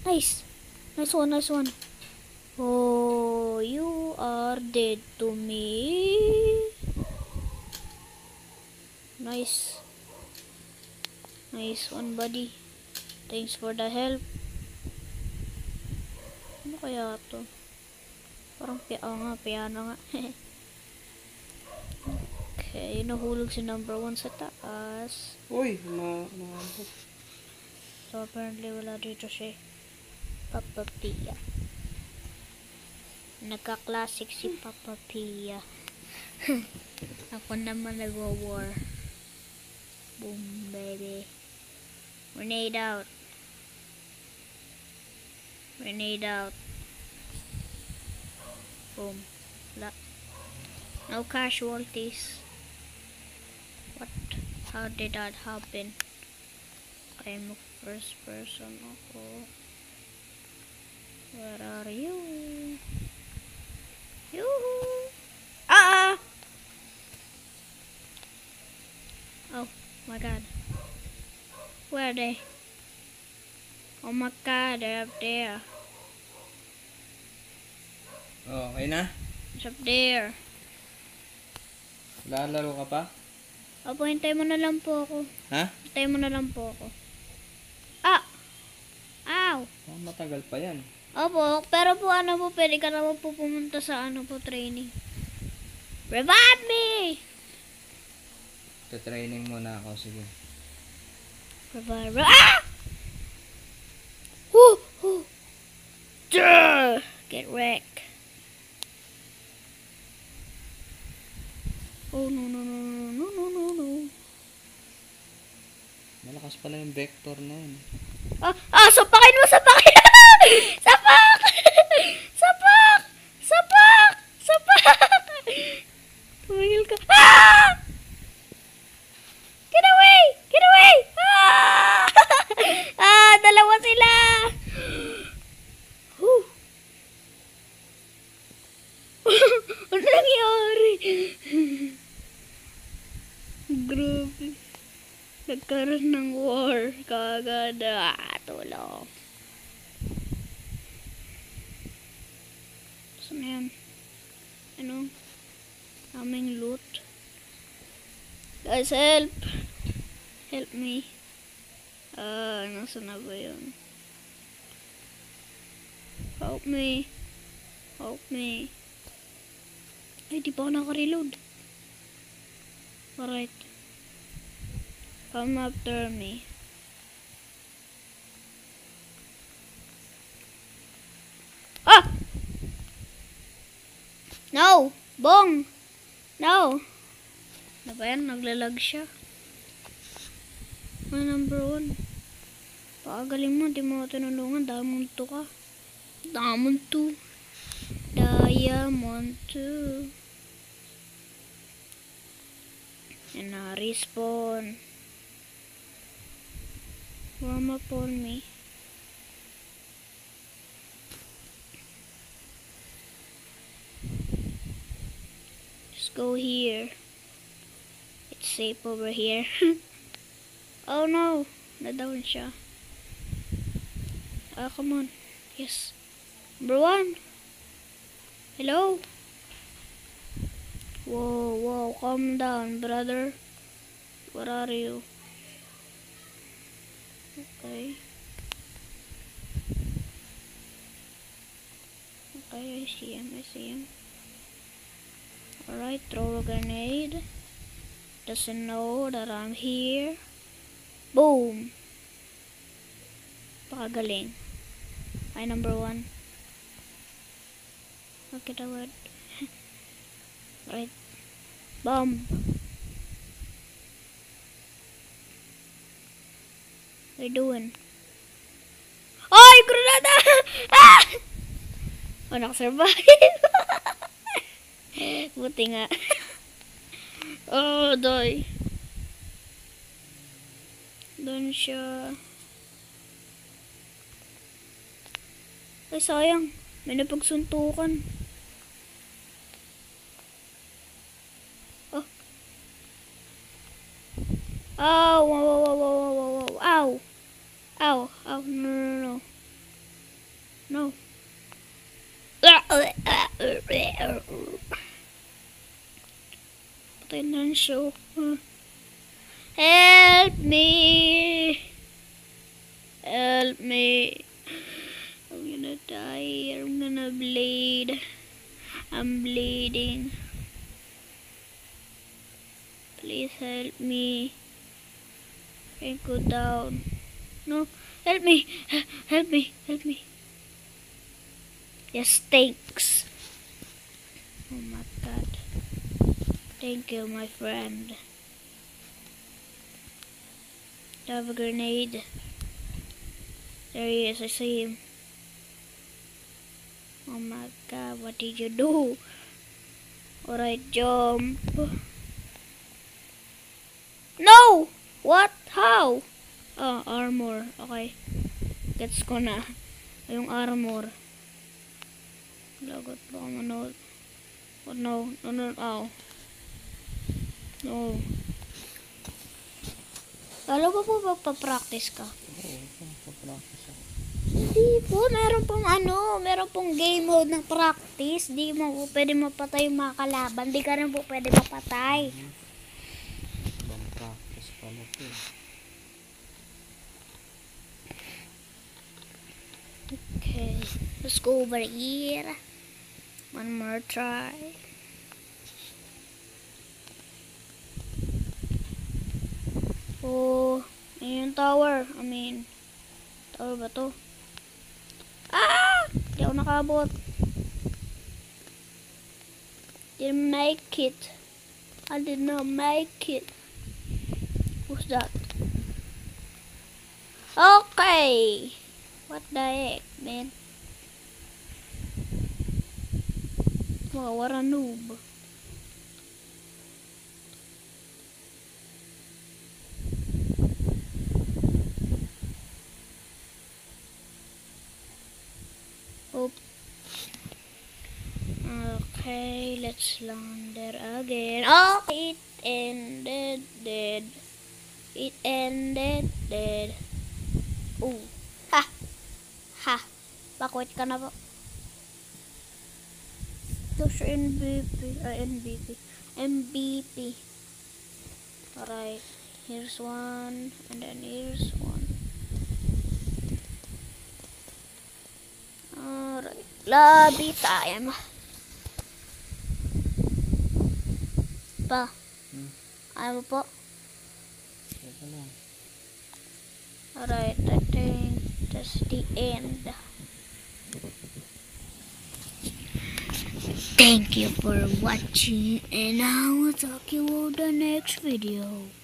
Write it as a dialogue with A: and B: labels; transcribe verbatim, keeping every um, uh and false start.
A: Nice. Nice one, nice one. Oh, you are dead to me. Nice. Nice one, buddy. Thanks for the help. Ano kaya to? Parang pi oh, nga, piano nga. Okay, nahulog si number one sa taas.
B: Uy, ma... ma...
A: So apparently wala dito si Papa Pia. Nagka-classic si Papa Pia. Ako naman nag-war. Boom, baby. Grenade out. Grenade out. Boom. La. No casualties. What? How did that happen? I'm a first person ako. Where are you? Yoo-hoo! Ah! Oh my god. Where are they? Oh my god, they're up there.
B: Oh, okay na?
A: It's up there.
B: Lalaro ka pa?
A: Opo, hintay mo na lang po ako.
B: Ha?
A: Hintay mo na lang po ako. Ah! Ow!
B: Oh, matagal pa yan.
A: Opo, pero po ano po, pwede ka naman po pumunta sa ano po training. Revive me!
B: Te-training muna ako, sige.
A: Revive. Ah! Woo! Woo! Duh! Get wrecked. Oh no no no no no no no no.
B: Malakas pala yung vector na yun.
A: Ah! Ah! Sapakin mo! Sapakin! Sapak! Sapak! Sapak! Sapak! Tumigil ka. Ah! Get away! Get away! Ah! Ah! Dalawa sila! Whew. Ano nangyari? Grabe. Nagkaroon ng war. Kagad. Ah, tulong. Saan na yan? Ano? Aming loot. Guys, help! Help me. Ah, nasa na ba yun? Help me. Help me. Ay, di pa ako naka-reload. Alright. Come after me. Ah! No! Bong! No! Ano ba yan? Naglalag siya. My number one. Pakagaling mo, di mo ako tinulungan. Diamond two ka. Diamond two. Diamond two. And na respawn. Warm up on me. Just go here. It's safe over here. Oh no! Na-down siya. Ah, come on. Yes. Number one. Hello? Whoa, whoa, calm down, brother. Where are you? Okay. Okay, I see him, I see him. Alright, throw a grenade. Doesn't know that I'm here. Boom! Pakagaling. Ay, number one. Okay, the word. Right. Bomb. What are you doing? Ay, granada! Ah! Oh, nakasurvive. Buti nga. Oh, doy. Doon siya. Ay, sayang. May napagsuntukan. Oh. Ow, wow, wow, wow, wow, wow, wow. Ow. Ow, ow, no, no, no. so... Uh, help me! Help me! I'm gonna die. I'm gonna bleed. I'm bleeding. Please help me. I go down. No, help me! Help me! Help me! Yes, thanks. Oh my god. Thank you, my friend. I have a grenade. There he is, I see him. Oh my god, what did you do? Alright, jump. No! What? How? Oh, armor. Okay. Gets ko na. Yung armor. Lagot baka manood. What? No. No, no, ow. No. Lalo ba po magpa-practice ka?
B: Oo, papractice ako.
A: Hindi po. Meron pong ano, meron pong game mode ng practice. Di mo po pwede mapatay yung mga kalaban. Di ka rin po pwede mapatay.
B: Ibang practice pala po.
A: Okay. Let's go over here. One more try. Oh, ayun yung tower. I mean, tower ba to? Ah! Di ako nakabot. Didn't make it. I did not make it. Who's that? Okay. What the heck, man? Wow, what a noob. Oh. Okay, let's land there again. Oh, it ended dead. It ended dead. Oh, ha, ha. Bakwit ka na ba? Ito siya M V P. Uh, M V P. M V P. Alright. Here's one. And then here's one. Alright. Lobby time. Pa.
B: Hmm.
A: Ayaw mo po?
B: Teka lang.
A: Alright. I think that's the end. Thank you for watching, and I will talk you on the next video.